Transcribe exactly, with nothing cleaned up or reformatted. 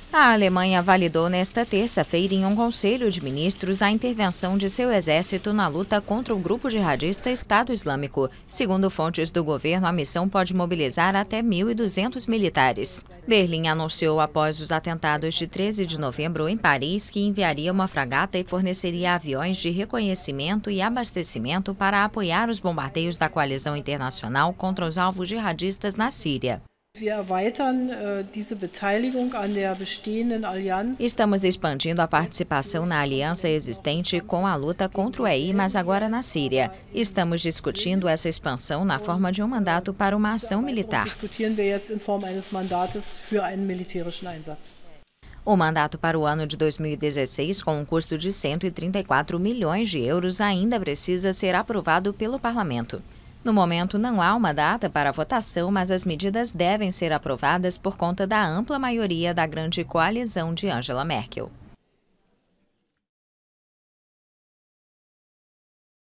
A Alemanha validou nesta terça-feira em um conselho de ministros a intervenção de seu exército na luta contra o grupo jihadista Estado Islâmico. Segundo fontes do governo, a missão pode mobilizar até mil e duzentos militares. Berlim anunciou após os atentados de treze de novembro em Paris que enviaria uma fragata e forneceria aviões de reconhecimento e abastecimento para apoiar os bombardeios da coalizão internacional contra os alvos jihadistas na Síria. Estamos expandindo a participação na aliança existente com a luta contra o I, mas agora na Síria. Estamos discutindo essa expansão na forma de um mandato para uma ação militar. O mandato para o ano de dois mil e dezesseis, com um custo de cento e trinta e quatro milhões de euros, ainda precisa ser aprovado pelo parlamento. No momento, não há uma data para a votação, mas as medidas devem ser aprovadas por conta da ampla maioria da grande coalizão de Angela Merkel.